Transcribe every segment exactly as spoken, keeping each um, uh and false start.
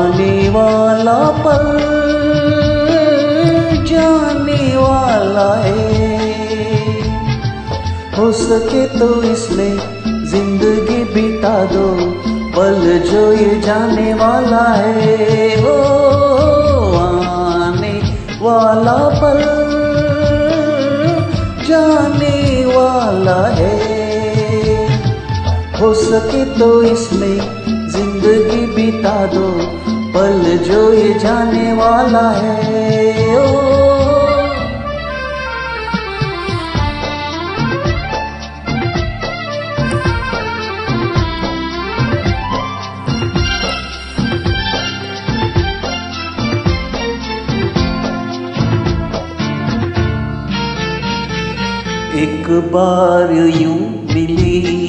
आने वाला पल जाने वाला है, हो सके तो इसमें जिंदगी बिता दो, पल जो ये जाने वाला है। हो आने वाला पल जाने वाला है, हो सके तो इसमें जिंदगी बिता दो, पल जो ये जाने वाला है। ओ एक बार यूं मिली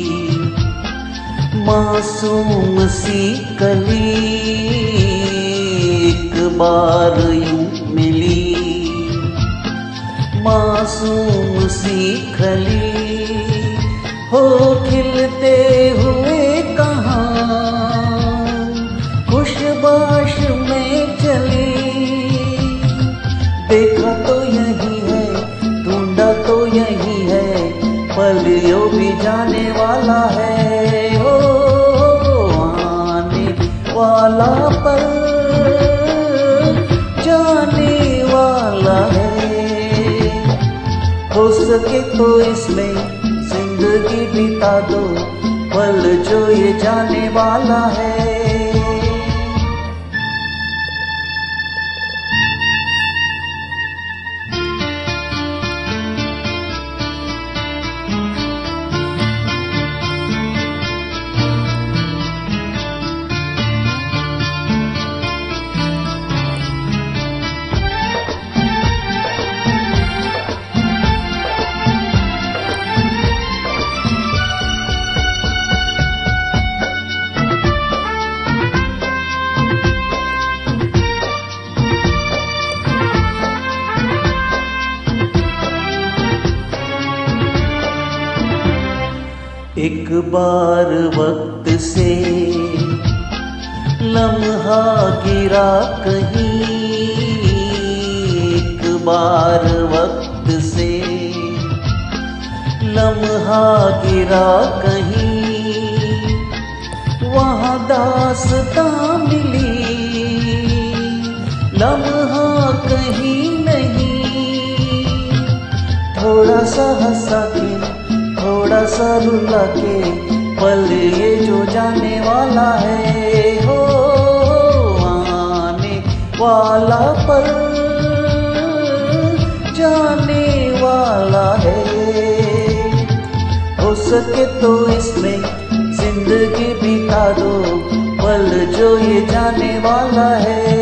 मासूम सी कली, एक बार यूं मिली मासूम सी कली, हो खिलते हुए कहाँ खुशबाश में चली, देखा तो यही है ढूंढा तो यही है, पल यो भी जाने वाला है। हो आने वाला पल जाने वाला है, हो सके तो इसमें जिंदगी बिता दो, पल जो ये जाने वाला है। एक बार वक्त से लम्हा गिरा कहीं, एक बार वक्त से लम्हा गिरा कहीं, वहाँ दास्तां मिली लम्हा कहीं नहीं, थोड़ा सा हंसा के थोड़ा सा रुला के, पल ये जो जाने वाला है। हो आने वाला पल जाने वाला है, हो सके तो इसमें जिंदगी बिता दो, पल जो ये जाने वाला है।